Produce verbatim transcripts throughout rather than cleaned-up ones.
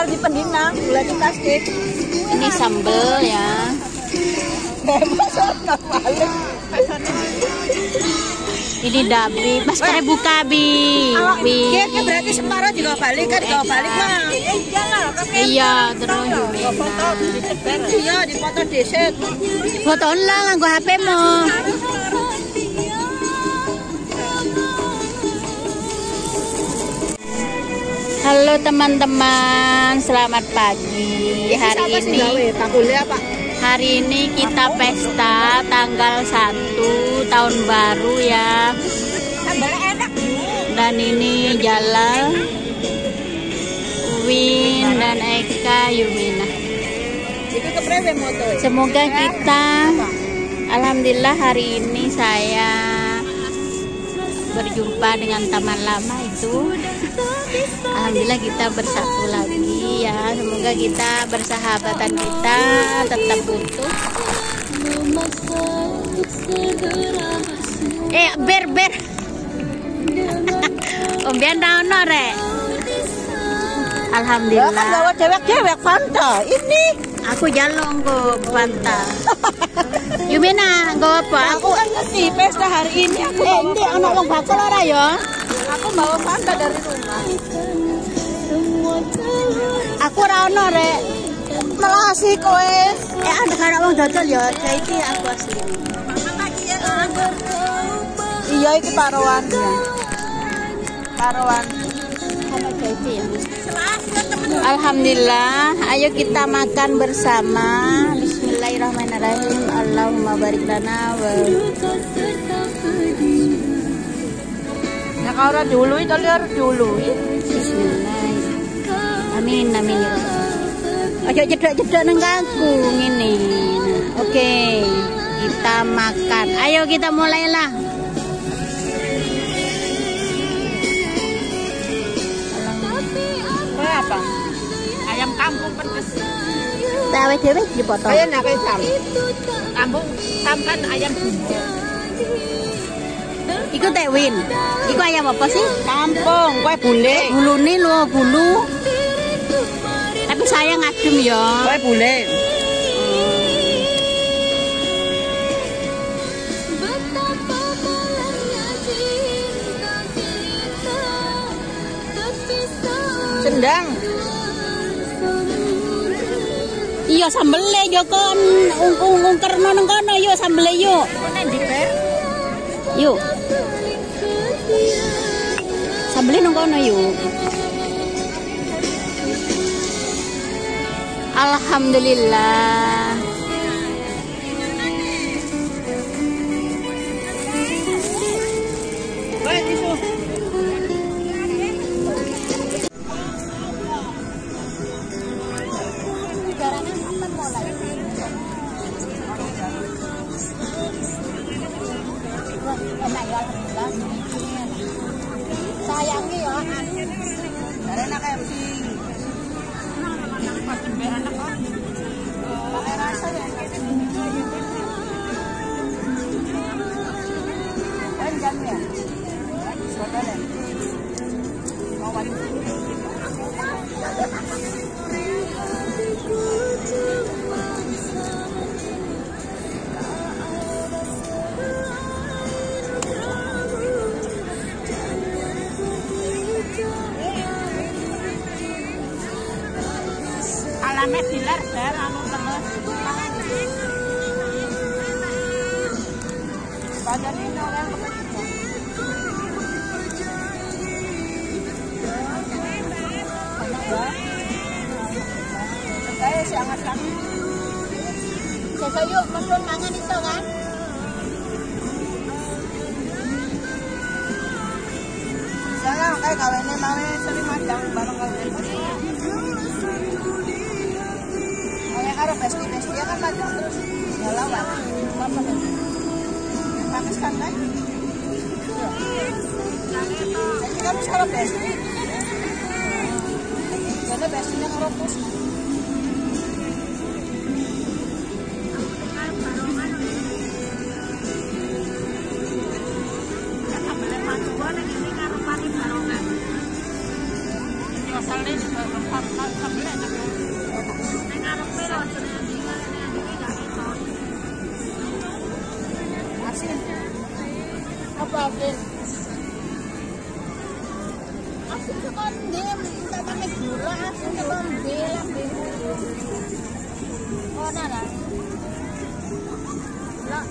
Har di pendinang, gula di plastik. Ini sambal ya. Ini dabi, mas kare buka bi. Bi. Kayaknya berarti separuh juga balik kan, kalau balik mah. Iya, terus Iya, dipoto deset. foto lah nganggo H P-mu. Halo teman-teman, selamat pagi. Hari ini Hari ini kita pesta tanggal satu tahun baru ya. Dan ini Jalal, Win dan Eka Yumina. Semoga kita, alhamdulillah hari ini saya berjumpa dengan teman lama itu. Alhamdulillah kita bersatu lagi ya. Semoga kita bersahabatan kita tetap utuh. Eh ber ber. Om biar daun rek. Alhamdulillah. Kan bawa cewek-cewek Fanta. Ini aku jalong ke Fanta. Yumina, go apa? Aku kan ngerti pesta hari ini. Aku eh, ini anak wong bakal ora ya? Aku bawa Fanta dari rumah. Aku ora ono rek. Melasi kowe. Eh ada kan wong dodol ya. Iki aku asli. Iya iki parowan ya. Parowan. Sama jadi ya. Alhamdulillah, ayo kita makan bersama. Bismillahirrahmanirrahim. Allahumma barik lana wa. Ya kalau ora dulu itu liar dulu. Bismillah. Amin amin ya. Ayo jedok-jedok nang aku ngene. Nah, oke. Okay. Kita makan. Ayo kita mulailah. Apa? Ayam kampung pedes. Tawe dhewe dipotong. Kayak nak sam. Kampung sam kan ayam bumbu. Iku Tekwin. Iku ayam apa sih? Kampung, kue bule. Bulune lho, bulu. Tapi saya ngadem ya. Kue bule. Sendang. Iya sambele yo kon ungkung-ungkerno nang kono yo sambele yo. Yuk. Sambele nang kono yuk. Alhamdulillah. Baik itu. Sayangi ya. Dari anak M C. Pakai rasa ya. Panjang ya. Soalnya. Mau balik. Alamet dilar bar anu terus. Badan ini orang saya si angat kami. Saya yuk menurun mangan itu kan. Saya kayak kawinnya mau sering madang bareng kawin. Kayak karo besti-besti kan madang terus ya lawan. Apa kan? Pakistan kan? Jadi kamu kalau besti. Jadi bestinya ngeropos. Asal Asin. Apa asin? Asin sekonde, minta pakai gula, asin sekonde lah. Oh, nara. Lah.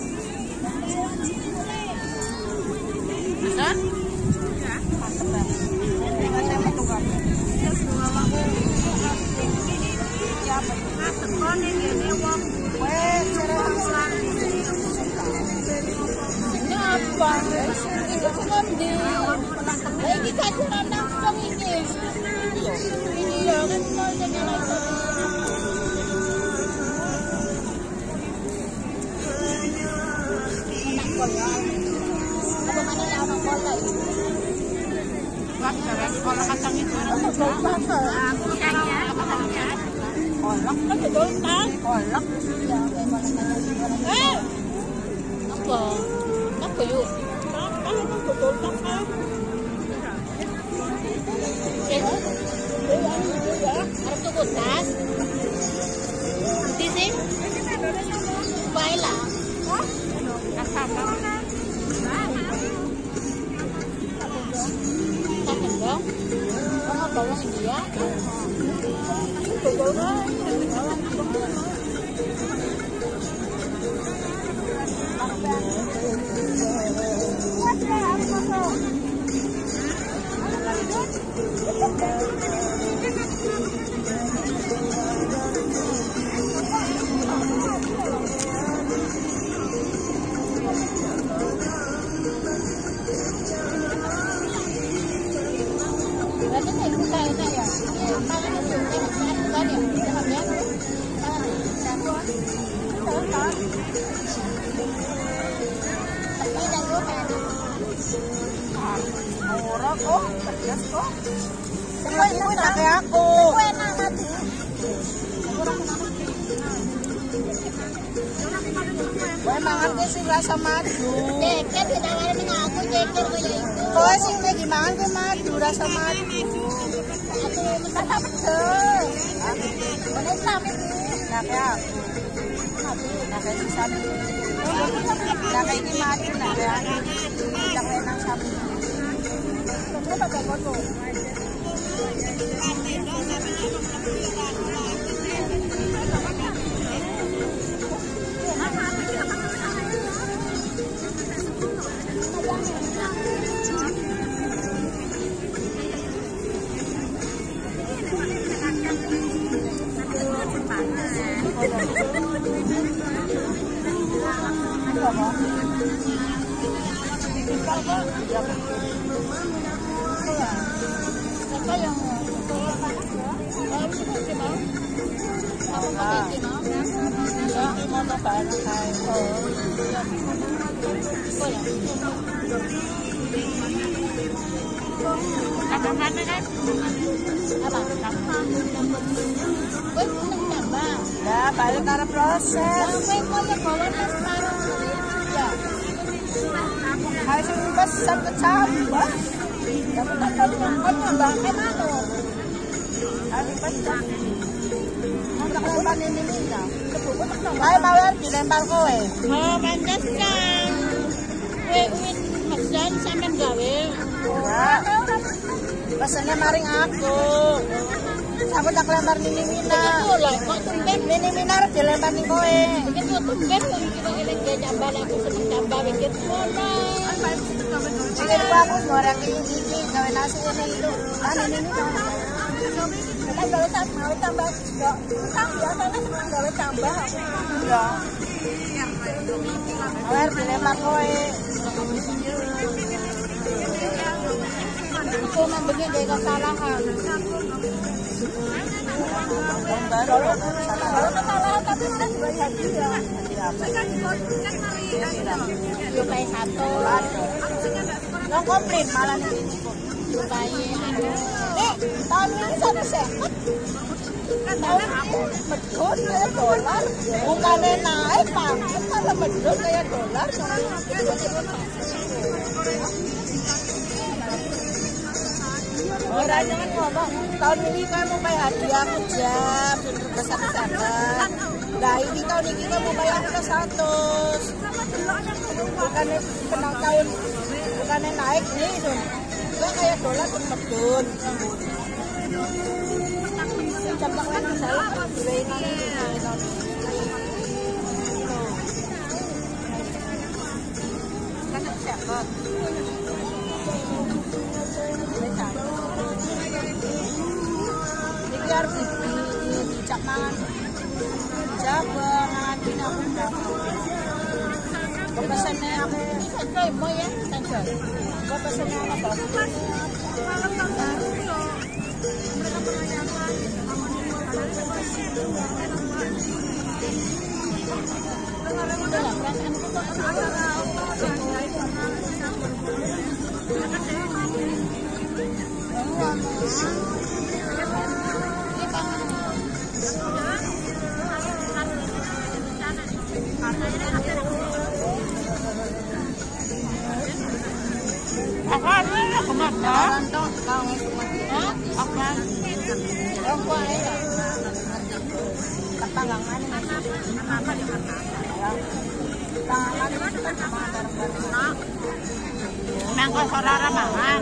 Hah? Ya. Mantap lah. Tinggal saya mau tukar. Siapa itu? Mantap kan ini ini wong. Weh, cerah pulang. Ini apa? Itu sekonde. Lagi kasih rendang kong ini. Ini ya kan mau jalan kalau kacang itu kolak kan betul kan kolak eh apa apa yuk kan itu betul kan eh harus cukup tas nanti sih baiklah kasar dong, oh bawang dia, betul kan? Murah kok, pedas kok. Kue enak pakai aku. Kue enak mati. Kue mangan ke sing rasa madu. Ceker ditawarin dengan aku ceker kaya itu. Kue sing lagi mangan ke madu rasa madu. Aku minta sama pedas. Kue enak ini. Nah kayak aku. Nah kayak si sapi. Nah kayak ini madu. Nah kayak aku. Yang enak sapi. Kamu pakai foto. Apa yang panas ya? Kalau itu gimana? Aku pakai gini. Ya, mau coba pakai. Oh. Oh ya. Apa mana kan? Apa? Wes nambah. Ya, balik karena proses. Wes mau ya bawa tas baru. Ya. Harus pesan ke cabang. Tapi tak tahu kan nambah ke mana. Harus pesan. Nak lempar ini minta. Ayo mawar dilempar kowe. Oh, pantesan. Kowe win pesan sampean gawe. Ya. Pesannya maring aku. Aku tak lempar Nini Mina. Kok tumben Nini Mina harus dilempar ning kowe. Begitu tumben kok kita eleng ge jambal aku seneng jambal iki ngono. Iki aku goreng iki gawe nasi ini itu. Kan ini kan gawe tambah tambah kok. Kan biasanya seneng gawe tambah aku. Ya. Harus dilempar kowe. Aku membuat dia kesalahan. Baru kesalahan tapi udah dibayar juga. Jutai satu. Yang komplain malah nih. Jutai anu. Eh, tahun ini satu sehat. Tahun ini betul kayak dolar. Bukannya naik pangkat malah betul kayak dolar. Ora jangan ngomong. Tahun ini kamu bayar hadiah aku jam besar besar. Nah ini tahun ini kamu bayar aku satu. Bukannya kenal tahun, bukannya naik nih, enggak kayak dolar pun medun. Cabang kan saya dua ini tahun kan siapa? Jadi harus dicap mangan, coba mangan ini aku udah. Pesannya aku ini kan mau ya, kan coy. Kau pesannya apa? Apa ini? Kenapa? Apa? Rokok ya. Tanggang mana? Apa di mana? Tanggang mana? Mangko saudara mangan.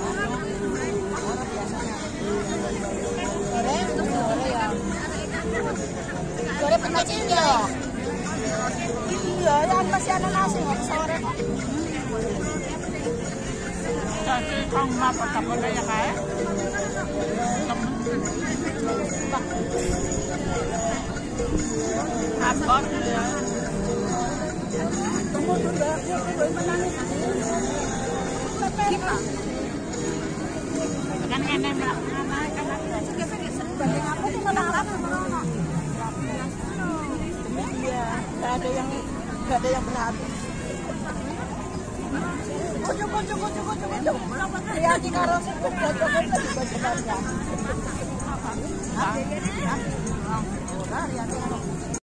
Sore, sore ya. Sore pengajian ya. Iya, ya masih ada nasi nggak sore kok. Jadi kong apa apa ya kayak? Apa ya? Tunggu dulu, aku menangis. Kita. Kan ngene mbak. Banding aku tuh malah apa? Iya, nggak ada yang nggak ada yang berhati. Cukup, cukup, cukup, cukup, cukup. Lihat di karo cukup, cukup, cukup, cukup. Hah? Hah? Hah? Lihat di karo.